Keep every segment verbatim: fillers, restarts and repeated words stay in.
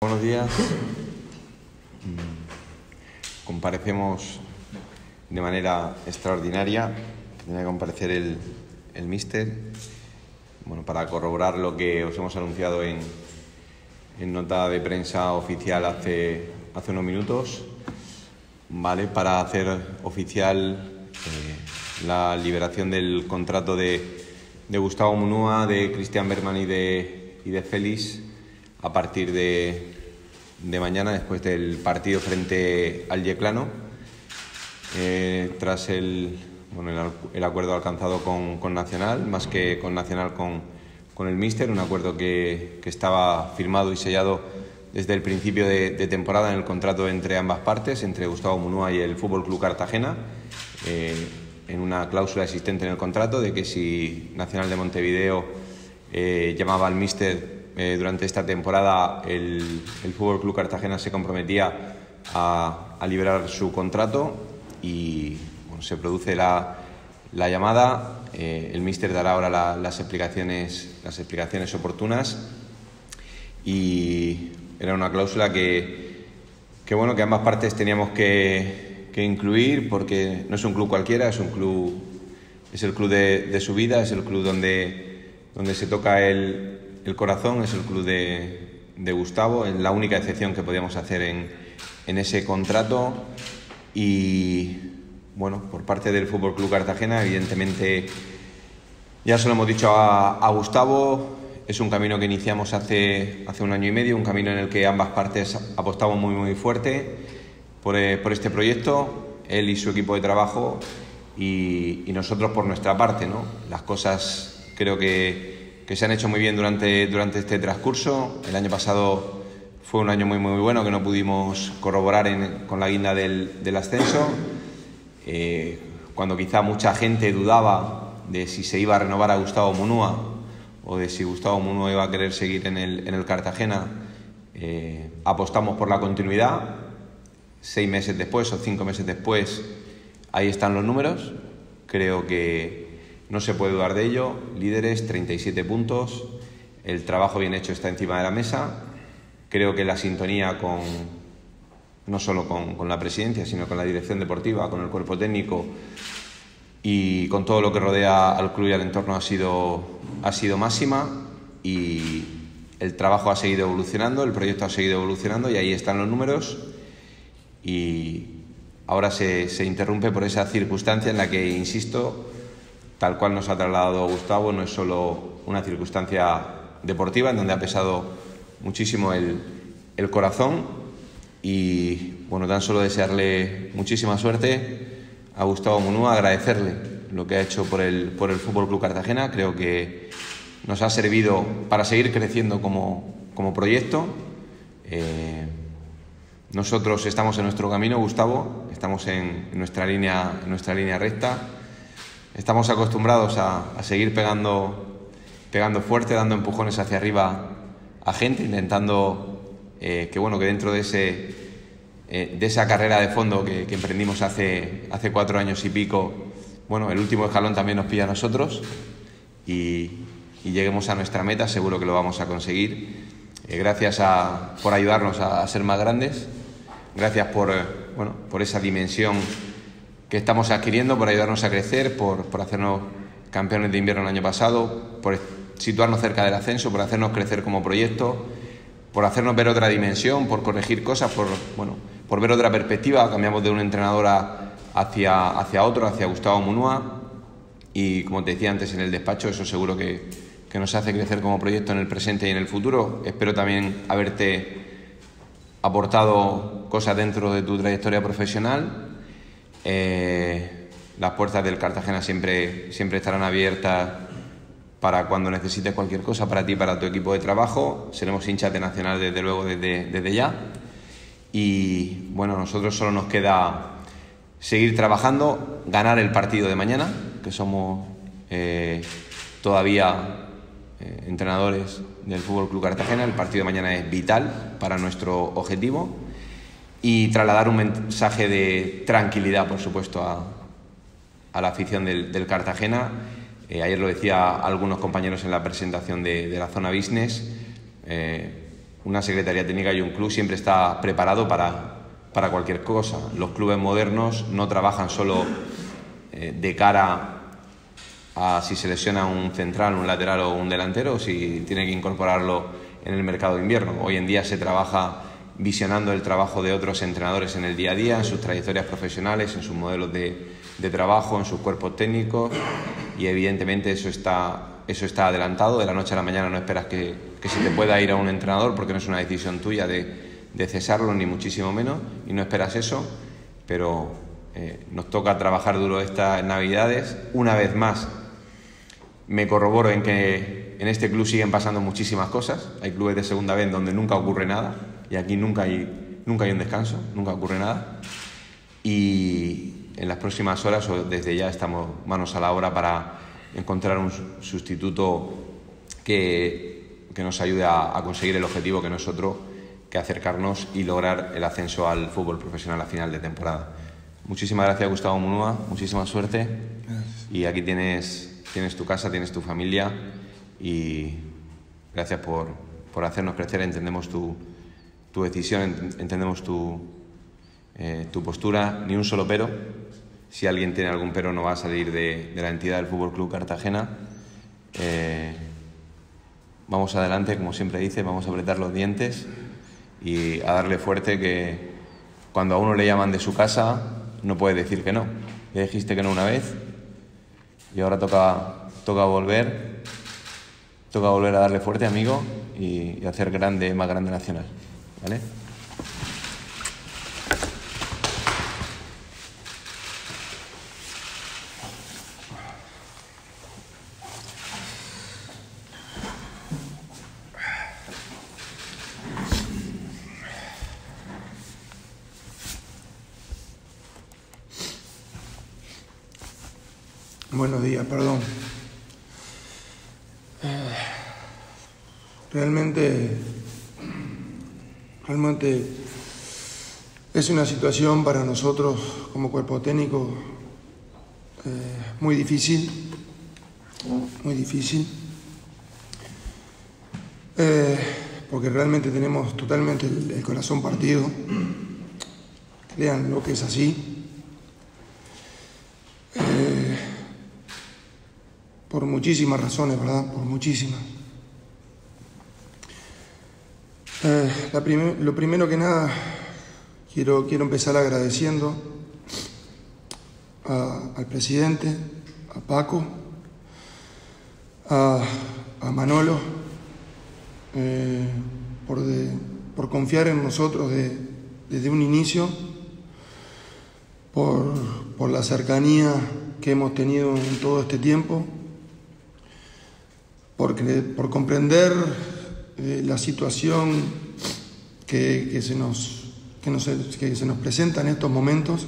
Buenos días. Comparecemos de manera extraordinaria. Tenía que comparecer el, el míster, bueno, para corroborar lo que os hemos anunciado en, en nota de prensa oficial hace, hace unos minutos, ¿vale? Para hacer oficial eh, la liberación del contrato de, de Gustavo Munúa, de Cristian Bergman y de, y de Félix a partir de, de mañana, después del partido frente al Yeclano, eh, tras el, bueno, el, el acuerdo alcanzado con, con Nacional, más que con Nacional, con, con el míster, un acuerdo que, que estaba firmado y sellado desde el principio de, de temporada en el contrato entre ambas partes, entre Gustavo Munúa y el F C Cartagena, eh, en una cláusula existente en el contrato de que si Nacional de Montevideo eh, llamaba al míster Eh, durante esta temporada, el, el F C Cartagena se comprometía a, a liberar su contrato y bueno, se produce la, la llamada. Eh, el míster dará ahora la, las explicaciones las explicaciones oportunas y era una cláusula que, que, bueno, que ambas partes teníamos que, que incluir, porque no es un club cualquiera, es un club, es el club de, de su vida, es el club donde, donde se toca el El corazón, es el club de, de Gustavo, es la única excepción que podíamos hacer en, en ese contrato. Y bueno, por parte del F C Cartagena, evidentemente, ya se lo hemos dicho a, a Gustavo, es un camino que iniciamos hace, hace un año y medio, un camino en el que ambas partes apostamos muy muy fuerte por, eh, por este proyecto, él y su equipo de trabajo y, y nosotros por nuestra parte, ¿no? Las cosas creo que que se han hecho muy bien durante, durante este transcurso. El año pasado fue un año muy muy bueno que no pudimos corroborar en, con la guinda del, del ascenso, eh, cuando quizá mucha gente dudaba de si se iba a renovar a Gustavo Munúa o de si Gustavo Munúa iba a querer seguir en el, en el Cartagena. Eh, apostamos por la continuidad. Seis meses después o cinco meses después, ahí están los números. Creo que no se puede dudar de ello. Líderes, treinta y siete puntos. El trabajo bien hecho está encima de la mesa. Creo que la sintonía con, no solo con, con la presidencia, sino con la dirección deportiva, con el cuerpo técnico y con todo lo que rodea al club y al entorno ha sido, ha sido máxima, y el trabajo ha seguido evolucionando, el proyecto ha seguido evolucionando y ahí están los números. Y ahora se, se interrumpe por esa circunstancia en la que, insisto, tal cual nos ha trasladado Gustavo, no es solo una circunstancia deportiva en donde ha pesado muchísimo el, el corazón. Y bueno, tan solo desearle muchísima suerte a Gustavo Munúa, agradecerle lo que ha hecho por el, por el F C Cartagena. Creo que nos ha servido para seguir creciendo como, como proyecto. Eh, nosotros estamos en nuestro camino, Gustavo, estamos en, en, nuestra, línea, en nuestra línea recta. Estamos acostumbrados a, a seguir pegando, pegando fuerte, dando empujones hacia arriba a gente, intentando eh, que, bueno, que dentro de, ese, eh, de esa carrera de fondo que, que emprendimos hace, hace cuatro años y pico, bueno, el último escalón también nos pilla a nosotros y, y lleguemos a nuestra meta. Seguro que lo vamos a conseguir. Eh, gracias a, por ayudarnos a, a ser más grandes. Gracias por, eh, bueno, por esa dimensión que estamos adquiriendo, por ayudarnos a crecer, por, por hacernos campeones de invierno el año pasado, por situarnos cerca del ascenso, por hacernos crecer como proyecto, por hacernos ver otra dimensión, por corregir cosas, por, bueno, por ver otra perspectiva. Cambiamos de un entrenador a, hacia, hacia otro, hacia Gustavo Munúa, y como te decía antes en el despacho, eso seguro que, que nos hace crecer como proyecto en el presente y en el futuro. Espero también haberte aportado cosas dentro de tu trayectoria profesional. Eh, las puertas del Cartagena siempre, siempre estarán abiertas para cuando necesites cualquier cosa para ti y para tu equipo de trabajo. Seremos hinchas de Nacional desde luego desde, desde ya. Y bueno, a nosotros solo nos queda seguir trabajando, ganar el partido de mañana, que somos eh, todavía eh, entrenadores del F C Cartagena. El partido de mañana es vital para nuestro objetivo. Y trasladar un mensaje de tranquilidad, por supuesto, a, a la afición del, del Cartagena. Eh, ayer lo decía algunos compañeros en la presentación de, de la zona business. Eh, una secretaría técnica y un club siempre está preparado para, para cualquier cosa. Los clubes modernos no trabajan solo eh, de cara a si se lesiona un central, un lateral o un delantero, o si tiene que incorporarlo en el mercado de invierno. Hoy en día se trabaja visionando el trabajo de otros entrenadores en el día a día, en sus trayectorias profesionales, en sus modelos de, de trabajo, en sus cuerpos técnicos, y evidentemente eso está, eso está adelantado. De la noche a la mañana no esperas que, que se te pueda ir a un entrenador, porque no es una decisión tuya de, de cesarlo, ni muchísimo menos, y no esperas eso, pero eh, nos toca trabajar duro estas Navidades. Una vez más, me corroboro en que en este club siguen pasando muchísimas cosas. Hay clubes de segunda vez donde nunca ocurre nada, y aquí nunca hay, nunca hay un descanso, nunca ocurre nada. Y en las próximas horas, o desde ya, estamos manos a la obra para encontrar un sustituto que, que nos ayude a, a conseguir el objetivo que nosotros, que acercarnos y lograr el ascenso al fútbol profesional a final de temporada. Muchísimas gracias, Gustavo Munúa, muchísima suerte. Gracias. Y aquí tienes... Tienes tu casa, tienes tu familia, y gracias por, por hacernos crecer. Entendemos tu, tu decisión, entendemos tu, eh, tu postura, ni un solo pero. Si alguien tiene algún pero, no va a salir de, de la entidad del Fútbol Club Cartagena. Eh, vamos adelante, como siempre dice, vamos a apretar los dientes y a darle fuerte, que cuando a uno le llaman de su casa no puede decir que no. Ya dijiste que no una vez, y ahora toca, toca volver, toca volver a darle fuerte, amigo, y, y hacer grande, más grande Nacional, ¿vale? Buenos días, perdón. Realmente, realmente es una situación para nosotros como cuerpo técnico eh, muy difícil, muy difícil, eh, porque realmente tenemos totalmente el, el corazón partido. Crean lo que es así. Eh, por muchísimas razones, ¿verdad? Por muchísimas. Eh, la primer, lo primero que nada, quiero, quiero empezar agradeciendo a, al presidente, a Paco, a, a Manolo, eh, por, de, por confiar en nosotros de, desde un inicio, por, por la cercanía que hemos tenido en todo este tiempo, por, por comprender eh, la situación que, que, se nos, que, nos, que se nos presenta en estos momentos,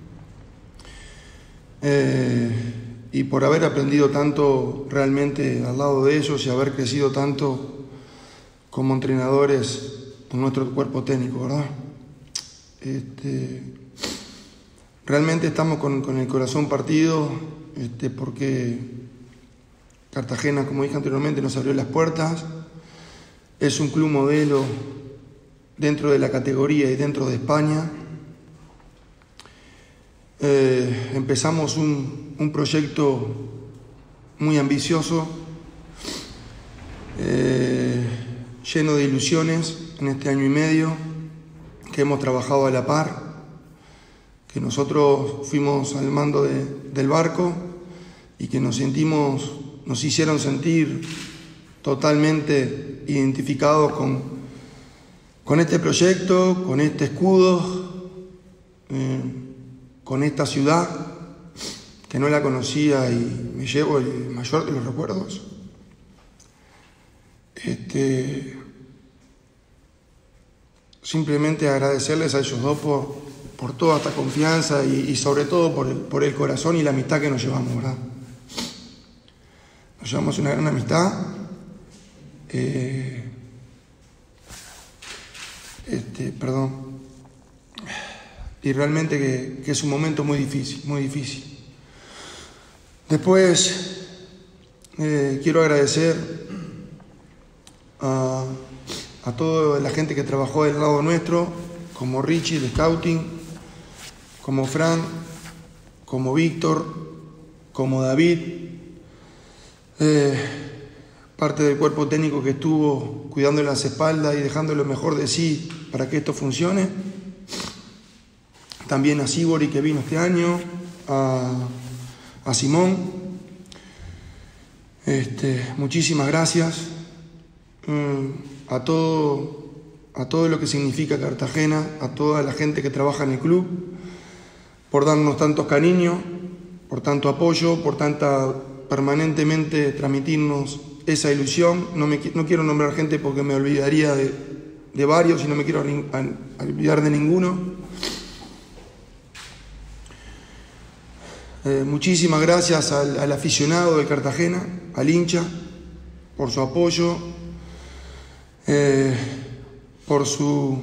eh, y por haber aprendido tanto realmente al lado de ellos y haber crecido tanto como entrenadores en nuestro cuerpo técnico, ¿verdad? Este, realmente estamos con, con el corazón partido, este, porque Cartagena, como dije anteriormente, nos abrió las puertas. Es un club modelo dentro de la categoría y dentro de España. Eh, empezamos un, un proyecto muy ambicioso, eh, lleno de ilusiones en este año y medio, que hemos trabajado a la par, que nosotros fuimos al mando de, del barco y que nos sentimos, nos hicieron sentir totalmente identificados con, con este proyecto, con este escudo, eh, con esta ciudad, que no la conocía y me llevo el mayor de los recuerdos. Este, simplemente agradecerles a ellos dos por, por toda esta confianza y, y sobre todo por el, por el corazón y la amistad que nos llevamos, ¿verdad? Nos llevamos una gran amistad. Eh, este, perdón. Y realmente que, que es un momento muy difícil, muy difícil. Después eh, quiero agradecer a, a toda la gente que trabajó del lado nuestro, como Richie de Scouting, como Fran, como Víctor, como David, eh, parte del cuerpo técnico que estuvo cuidando las espaldas y dejando lo mejor de sí para que esto funcione. También a Sibori, que vino este año, a, a Simón. Este, muchísimas gracias mm, a todo, a todo lo que significa Cartagena, a toda la gente que trabaja en el club, por darnos tantos cariños, por tanto apoyo, por tanta permanentemente transmitirnos esa ilusión. No, me, no quiero nombrar gente porque me olvidaría de, de varios y no me quiero olvidar de ninguno. Eh, muchísimas gracias al, al aficionado de Cartagena, al hincha, por su apoyo, eh, por su,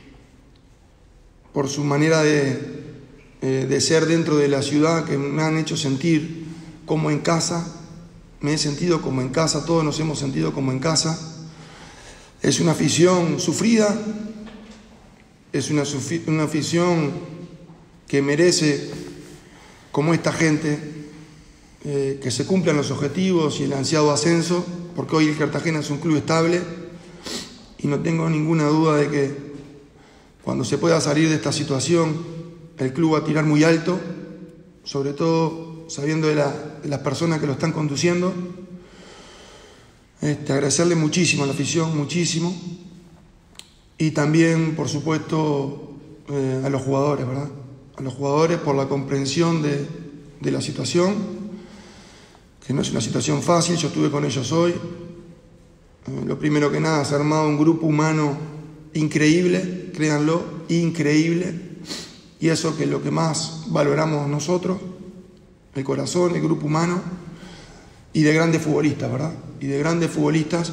por su manera de, eh, de ser dentro de la ciudad, que me han hecho sentir como en casa. Me he sentido como en casa, todos nos hemos sentido como en casa. Es una afición sufrida, es una, una afición que merece, como esta gente, eh, que se cumplan los objetivos y el ansiado ascenso, porque hoy el Cartagena es un club estable y no tengo ninguna duda de que cuando se pueda salir de esta situación el club va a tirar muy alto, sobre todo sabiendo de, la, de las personas que lo están conduciendo. Este, agradecerle muchísimo a la afición, muchísimo, y también, por supuesto, eh, a los jugadores, ¿verdad? A los jugadores por la comprensión de, de la situación, que no es una situación fácil. Yo estuve con ellos hoy. Eh, lo primero que nada, se ha armado un grupo humano increíble, créanlo, increíble, y eso que es lo que más valoramos nosotros, el corazón, el grupo humano, y de grandes futbolistas, ¿verdad? Y de grandes futbolistas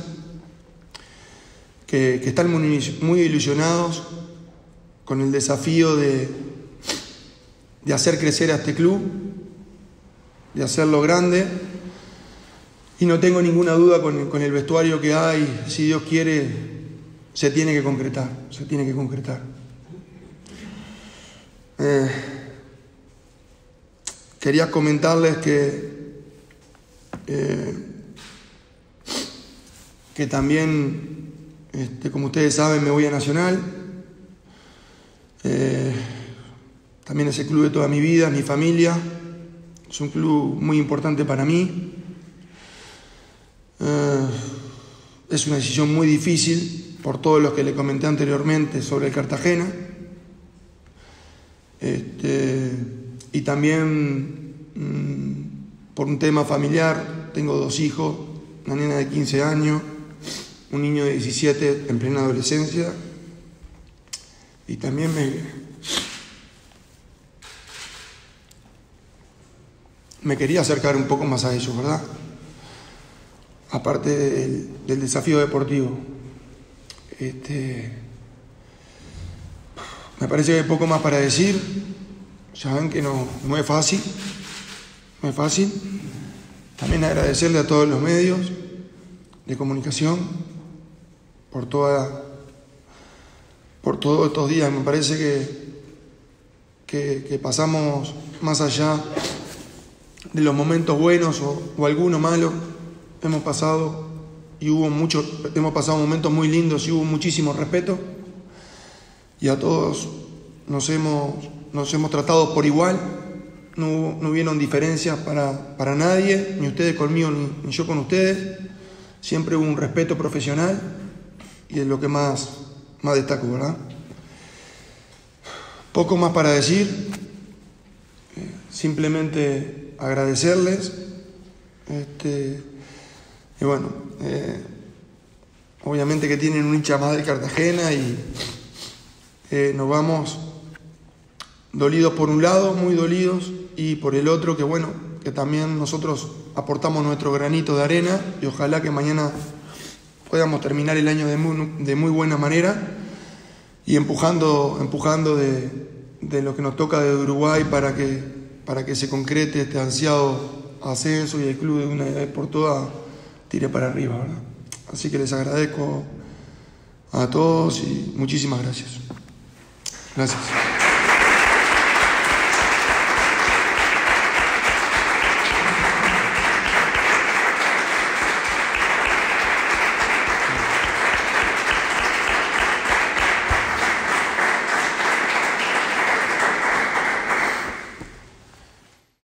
que, que están muy, muy ilusionados con el desafío de de hacer crecer a este club, de hacerlo grande, y no tengo ninguna duda con, con el vestuario que hay. Si Dios quiere, se tiene que concretar, se tiene que concretar. Eh, quería comentarles que, eh, que también, este, como ustedes saben, me voy a Nacional. Eh, También es el club de toda mi vida, mi familia. Es un club muy importante para mí. Eh, es una decisión muy difícil por todo lo que le comenté anteriormente sobre el Cartagena. Este, y también mmm, por un tema familiar. Tengo dos hijos, una nena de quince años, un niño de diecisiete en plena adolescencia. Y también me... Me quería acercar un poco más a ellos, ¿verdad? Aparte del, del desafío deportivo. Este, me parece que hay poco más para decir. Ya ven que no, no es fácil. No es fácil. También agradecerle a todos los medios de comunicación por toda, por todos estos días. Me parece que, que, que pasamos más allá de los momentos buenos o, o alguno malo. Hemos pasado y hubo mucho, hemos pasado momentos muy lindos y hubo muchísimo respeto, y a todos nos hemos, nos hemos tratado por igual. No, hubo, no hubieron diferencias para, para nadie, ni ustedes conmigo ni, ni yo con ustedes. Siempre hubo un respeto profesional, y es lo que más, más destaco, ¿verdad? Poco más para decir, eh, simplemente agradecerles, este, y bueno, eh, obviamente que tienen un hincha más del Cartagena, y eh, nos vamos dolidos por un lado, muy dolidos, y por el otro que bueno, que también nosotros aportamos nuestro granito de arena, y ojalá que mañana podamos terminar el año de muy, de muy buena manera, y empujando, empujando de, de lo que nos toca de Uruguay para que para que se concrete este ansiado ascenso y el club de una vez por todas tire para arriba, ¿verdad? Así que les agradezco a todos y muchísimas gracias. Gracias.